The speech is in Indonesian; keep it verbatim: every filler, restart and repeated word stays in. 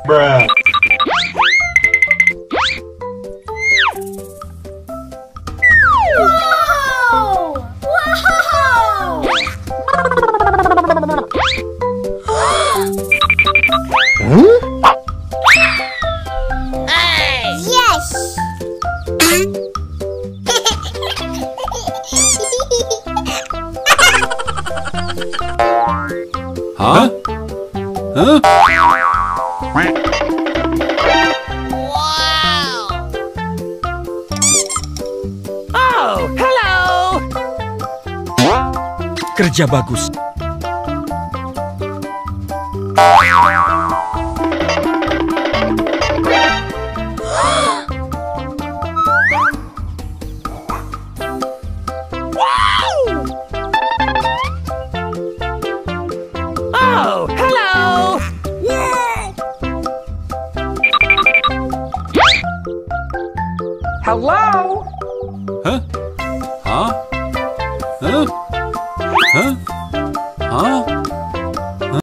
Bruh. Wow! Wow! Hey! Yes! Huh? Huh? Wow! Oh, hello! Kerja bagus. Oh, hello! Hello? Huh? Huh? Huh? Huh? Huh?